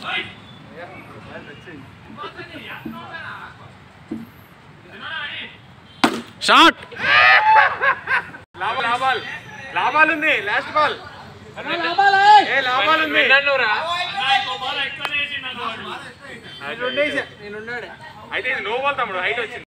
shot లాభాలు ఉంది last ball లాభాలు ఉంది అయితే ఇది నో బాల్ తమ్ముడు హైట్ వచ్చింది